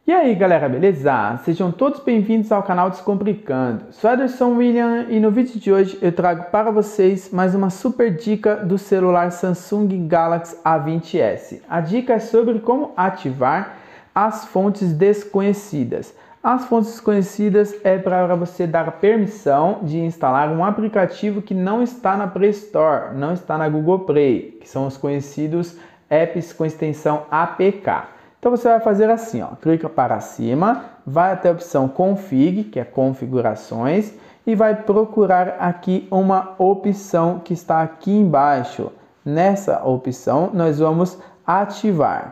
E aí galera, beleza? Sejam todos bem-vindos ao canal Descomplicando. Sou Ederson William e no vídeo de hoje eu trago para vocês mais uma super dica do celular Samsung Galaxy A20s. A dica é sobre como ativar as fontes desconhecidas. As fontes desconhecidas é para você dar permissão de instalar um aplicativo que não está na Play Store, não está na Google Play, que são os conhecidos apps com extensão APK. Então você vai fazer assim, ó, clica para cima, vai até a opção Config, que é configurações, e vai procurar aqui uma opção que está aqui embaixo. Nessa opção nós vamos ativar.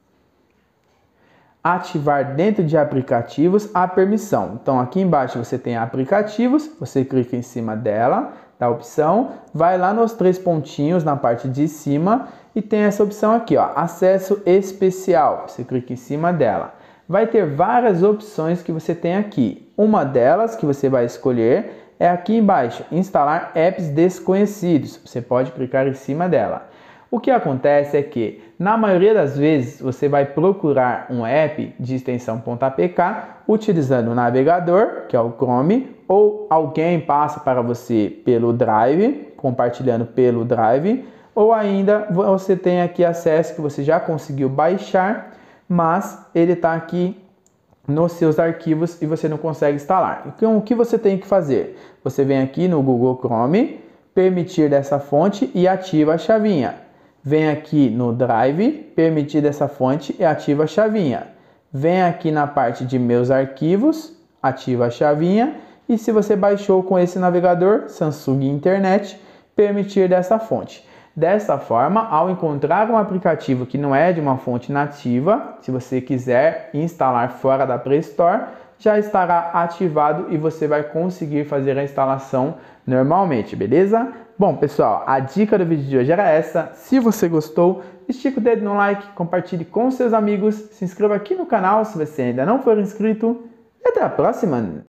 Ativar dentro de aplicativos a permissão. Então aqui embaixo você tem aplicativos, você clica em cima dela, da opção, vai lá nos três pontinhos na parte de cima e tem essa opção aqui, ó, acesso especial. Você clica em cima dela. Vai ter várias opções que você tem aqui. Uma delas que você vai escolher é aqui embaixo, instalar apps desconhecidos. Você pode clicar em cima dela. O que acontece é que, na maioria das vezes, você vai procurar um app de extensão .apk utilizando o navegador, que é o Chrome, ou alguém passa para você pelo Drive, compartilhando pelo Drive, ou ainda você tem aqui acesso que você já conseguiu baixar, mas ele está aqui nos seus arquivos e você não consegue instalar. Então, o que você tem que fazer? Você vem aqui no Google Chrome, permitir dessa fonte e ativa a chavinha. Vem aqui no Drive, permitir dessa fonte e ativa a chavinha. Vem aqui na parte de meus arquivos, ativa a chavinha. E se você baixou com esse navegador, Samsung Internet, permitir dessa fonte. Dessa forma, ao encontrar um aplicativo que não é de uma fonte nativa, se você quiser instalar fora da Play Store, já estará ativado e você vai conseguir fazer a instalação normalmente, beleza? Bom, pessoal, a dica do vídeo de hoje era essa. Se você gostou, estica o dedo no like, compartilhe com seus amigos, se inscreva aqui no canal se você ainda não for inscrito e até a próxima!